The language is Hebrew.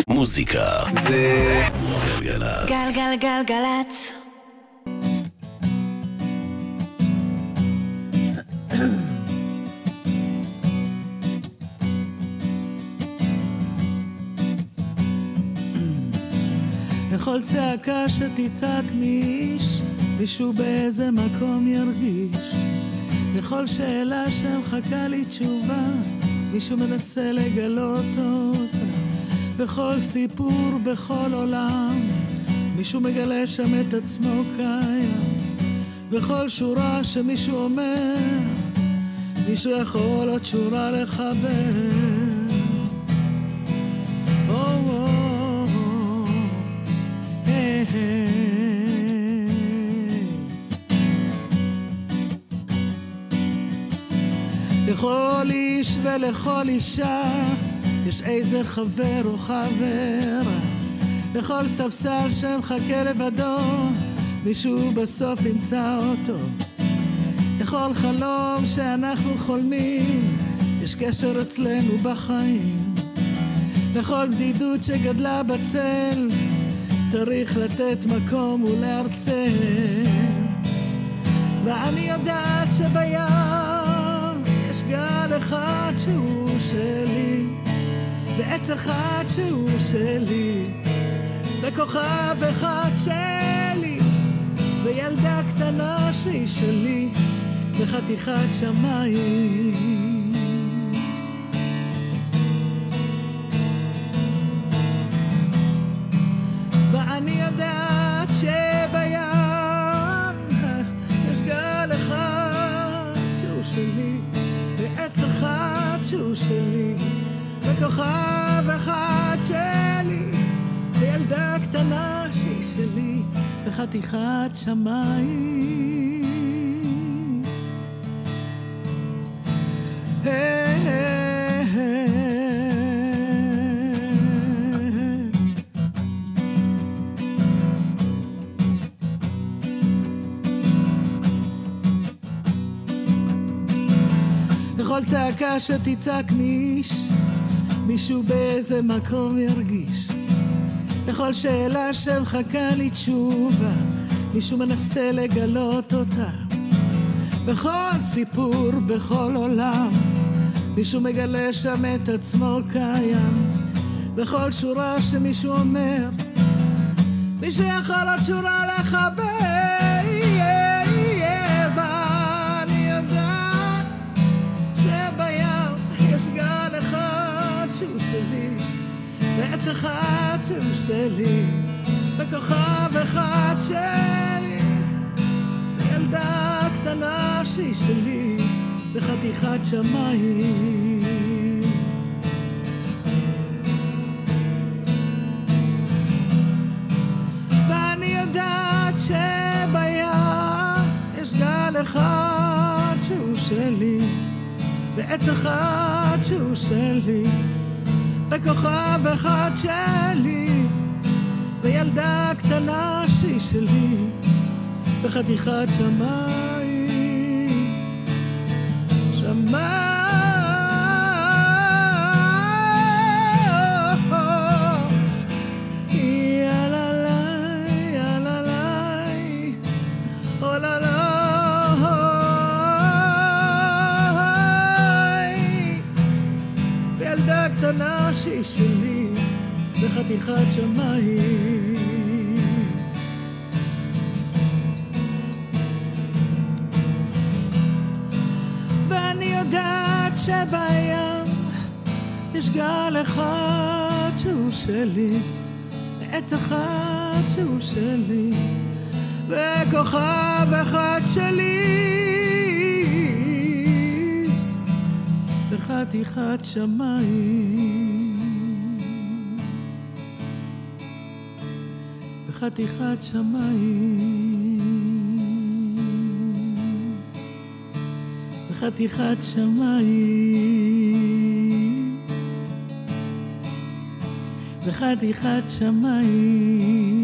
מוזיקה זה גלגלצ. גלגלגלגלצ. לכל צעקה שתצעק מאיש, מישהו באיזה מקום ירגיש. לכל שאלה שמחכה לי תשובה, מישהו מנסה לגלות אותה. בכל סיפור, בכל עולם, מישהו מגלה שם את עצמו קיים. בכל שורה שמישהו אומר, מישהו יכול עוד שורה לחבר. לכל איש ולכל אישה יש איזה חבר או חברה. לכל ספסל שמחכה לבדו, מישהו בסוף ימצא אותו. לכל חלום שאנחנו חולמים, יש קשר אצלנו בחיים. לכל בדידות שגדלה בצל, צריך לתת מקום ולהרסם. ואני יודעת שבים יש גל אחד שהוא שלי, ועץ אחד שהוא שלי, וכוכב אחד שלי, וילדה קטנה שהיא שלי, וחתיכת שמיים. ואני יודעת שבים יש גל אחד שהוא שלי, ועץ אחד שהוא שלי, וכוכב אחד שלי, וילדה קטנה שהיא שלי, וחתיכת שמיים. לכל צעקה שתצעק מאיש, מישהו באיזה מקום ירגיש. לכל שאלה שמחכה לי תשובה, מישהו מנסה לגלות אותה. בכל סיפור, בכל עולם, מישהו מגלה שם את עצמו קיים. בכל שורה שמישהו אומר, מישהו יכול עוד שורה לחבר. ואני יודעת שבים יש גל אחד שהוא שלי, ועץ אחד שהוא שלי, וכוכב אחד שלי, וילדה קטנה שהיא שלי, וחתיכת שמיים. ואני יודעת שבים יש גל אחד שהוא שלי, ועץ אחד שהוא שלי, וכוכב אחד שלי, וילדה קטנה שהיא שלי, וחתיכת שמיים. שמיים. יללי, יללי, אוללי, וילדה קטנה שהיא שלי, וחתיכת שמיים. ואני יודעת שבים יש גל אחד שהוא שלי, ועץ אחד שהוא שלי, וכוכב אחד שלי, וחתיכת שמיים. וחתיכת שמיים. וחתיכת שמיים. וחתיכת שמיים.